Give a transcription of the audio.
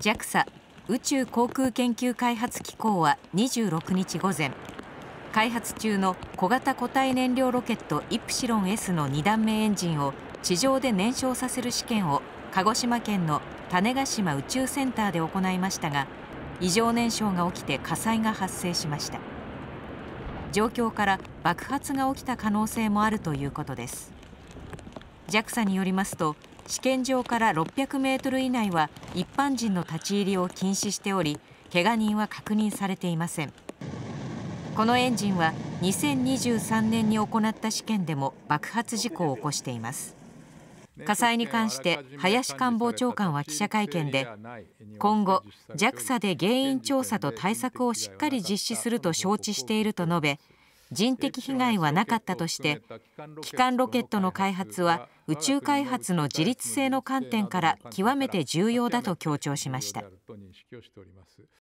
JAXA 宇宙航空研究開発機構は26日午前、開発中の小型固体燃料ロケットイプシロン S の2段目エンジンを地上で燃焼させる試験を鹿児島県の種子島宇宙センターで行いましたが、異常燃焼が起きて火災が発生しました。状況から爆発が起きた可能性もあるということです。 JAXA によりますと、試験場から600メートル以内は一般人の立ち入りを禁止しており、怪我人は確認されていません。このエンジンは2023年に行った試験でも爆発事故を起こしています。火災に関して林官房長官は記者会見で、今後 JAXA で原因調査と対策をしっかり実施すると承知していると述べ、人的被害はなかったとして、基幹ロケットの開発は宇宙開発の自律性の観点から極めて重要だと強調しました。